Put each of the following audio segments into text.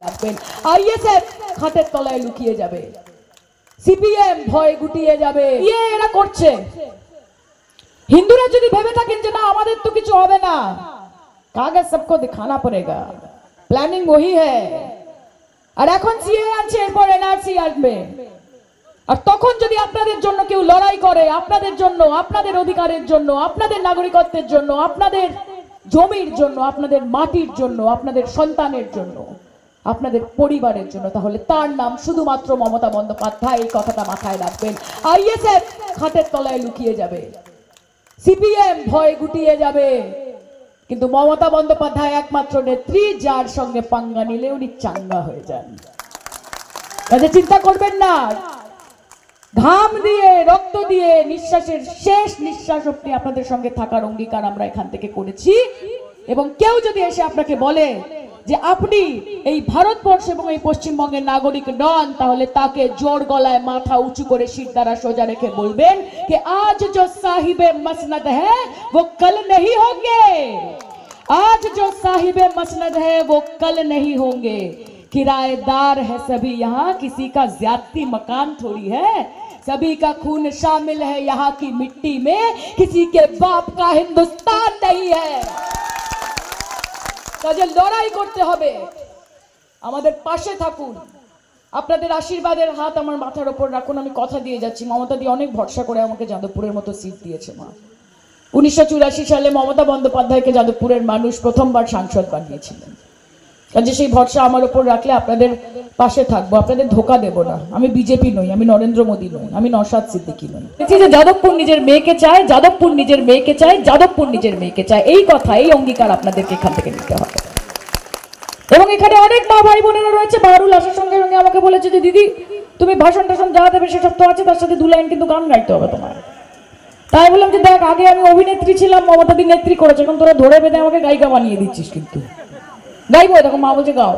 ISF খাটের তলায় লুকিয়ে যাবে, সিপিএম ভয় গুটিয়ে যাবে। এরা করছে। হিন্দুরা যদি ভেবে থাকেন যে না আমাদের তো কিছু হবে না, কাগজ সবকো দিখানা পড়েগা, প্ল্যানিং ওই হ্যায়। আর এখন সিএ আছে, এরপর এনআরসি আসবে। আর তখন যদি আপনাদের জন্য কেউ লড়াই করে, আপনাদের জন্য, আপনাদের অধিকারের জন্য, আপনাদের নাগরিকত্বের জন্য, আপনাদের জমির জন্য, আপনাদের মাটির জন্য, আপনাদের সন্তানের জন্য, আপনাদের পরিবারের জন্য, তাহলে তার নাম শুধুমাত্র মমতা বন্দ্যোপাধ্যায়। এই কথাটা মাথায় রাখবেন। আইএসএফ খাটের তলায় লুকিয়ে যাবে, সিপিএম ভয় গুটিয়ে যাবে, কিন্তু মমতা বন্দ্যোপাধ্যায় একমাত্র নেত্রী যার সঙ্গে পাঙ্গা নিলে উনি চাঙ্গা হয়ে যান। কাজে চিন্তা করবেন না। ঘাম দিয়ে, রক্ত দিয়ে, নিঃশ্বাসের শেষ নিঃশ্বাস অবধি আপনাদের সঙ্গে থাকার অঙ্গীকার আমরা এখান থেকে করেছি। এবং কেউ যদি এসে আপনাকে বলে যে আপনি এই ভারতবর্ষ এবং এই পশ্চিমবঙ্গের নাগরিক নন, তাহলে তাকে জোর গলায় মাথা উঁচু করে শির দ্বারা সোজা রেখে বলবেন যে আজ जो साहिबे मसनद है वो कल नहीं होंगे, आज जो साहिबे मसनद है वो कल नहीं होंगे, किराएदार है सभी यहाँ, किसी का ज्यादती मकान थोड़ी है, सभी का खून शामिल है यहाँ की मिट्टी में, किसी के बाप का हिंदुस्तान नहीं है। কাজে লড়াই করতে হবে, আমাদের পাশে থাকুন, আপনাদের আশীর্বাদের হাত আমার মাথার উপর রাখুন। আমি কথা দিয়ে যাচ্ছি, মমতা দি অনেক ভরসা করে আমাকে যাদবপুরের মতো সিট দিয়েছে মা। 1984 সালে মমতা বন্দ্যোপাধ্যায়কে যাদবপুরের মানুষ প্রথমবার সাংসদ বানিয়েছিলেন। কাজে সেই ভরসা আমার উপর রাখলে আপনাদের পাশে থাকবো, আপনাদের ধোকা দেব না। আমি বিজেপি নই, আমি নরেন্দ্র মোদী নই, আমি নওশাদ সিদ্দিকী নই। যে যাদবপুর নিজের মেয়েকে চায়, যাদবপুর নিজের মেয়েকে চায়, যাদবপুর নিজের মেয়েকে চায়, এই কথা, এই অঙ্গীকার আপনাদেরকে এখান থেকে নিতে হবে। এবং এখানে অনেক মা ভাই বোনেরা রয়েছে। বাহারুল আসার সঙ্গে সঙ্গে আমাকে বলেছে যে দিদি তুমি ভাষণ টাষণ যা দেবে সেসব তো আছে, তার সাথে 2 লাইন কিন্তু গান গাইতে হবে তোমার। তাই বললাম যে দেখ, আগে আমি অভিনেত্রী ছিলাম, মমতা দি নেত্রী করেছে, এখন তোরা ধরে বেঁধে আমাকে গায়িকা বানিয়ে দিচ্ছিস। কিন্তু গাইবো, তখন মা বলছে গাও।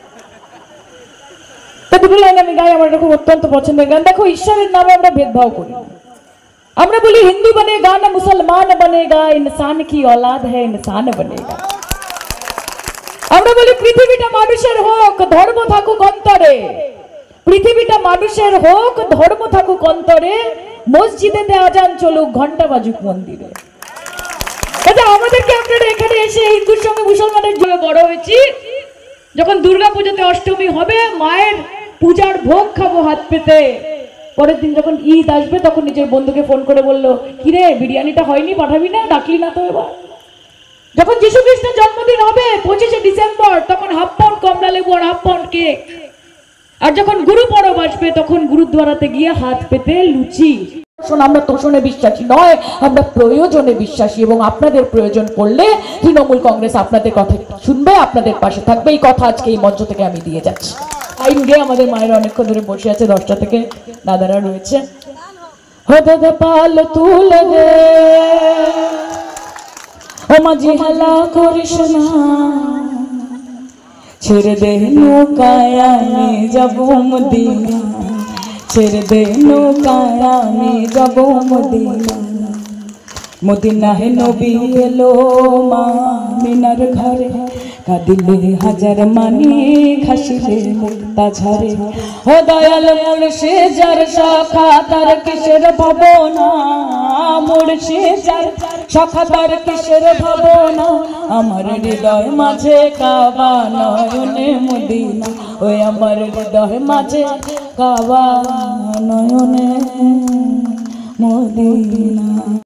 তো 2 লাইন আমি গাই, আমার এটা খুব অত্যন্ত পছন্দের গান। দেখো, ঈশ্বরের নামে আমরা ভেদভাব করি। আমরা বলি হিন্দু বনেগা না মুসলমান বনেগা, ইনসান কি औलाद है ইনসান বনেগা। আমরা বলি পৃথিবীটা মানুষের হোক, ধর্ম থাকুক অন্তরে, পৃথিবীটা মানুষের হোক, ধর্ম থাকুক অন্তরে, মসজিদেতে আজান চলুক, ঘন্টা বাজুক মন্দিরে। আমাদেরকে আপনারা এখানে এসে হিন্দুর সঙ্গে মুসলমানের জন্য বড় হয়েছি। যখন দুর্গা পুজোতে অষ্টমী হবে, মায়ের পূজার ভোগ খাবো হাত পেতে। পরের দিন যখন ঈদ আসবে, তখন নিজের বন্ধুকে ফোন করে বললো, কিরে বিরিয়ানিটা হয়নি, পাঠাবি না, ডাকলি না তো এবার। যখন যীশু খ্রিস্টের জন্মদিন হবে 25শে ডিসেম্বর, তখন 1/2 পাউন্ড কমলা লেবু আর 1/2 পাউন্ড কেক। আর যখন গুরু পরব আসবে, তখন গুরুদ্বারাতে গিয়ে হাত পেতে লুচি। আমরা তোষণে বিশ্বাসী নয়, আমরা প্রয়োজনে বিশ্বাসী। এবং আপনাদের প্রয়োজন পড়লে তৃণমূল কংগ্রেস আপনাদের কথা শুনবে, আপনাদের পাশে থাকবে। এই কথা আজকে এই মঞ্চ থেকে আমি দিয়ে যাচ্ছি। আইন গে আমাদের মায়েরা অনেকক্ষণ ধরে বসে আছে, 10টা থেকে দাদারা রয়েছে। ও দাদা পাল তুলে দে, ও মাঝি হালা করিস না, ছেড়ে দে নৌকায় আমি যাবো মদিনা, ছেড়ে দে নৌকায় আমি যাবো মদিনা। মদিনা হে নবী এলো মা মিনার ঘরে, কাঁদিলে হাজার মানি ঘাসিলে মুক্তা ঝরে। ও দয়াল মুর্শে যার শাখা তার কিসের ভাবনা, মুর্শে যার শাখা তার কিসের ভাবনা। আমার হৃদয় মাঝে কাবা নয়নে মদিনা, ওই আমার হৃদয় মাঝে কাবা নয়নে মদিনা।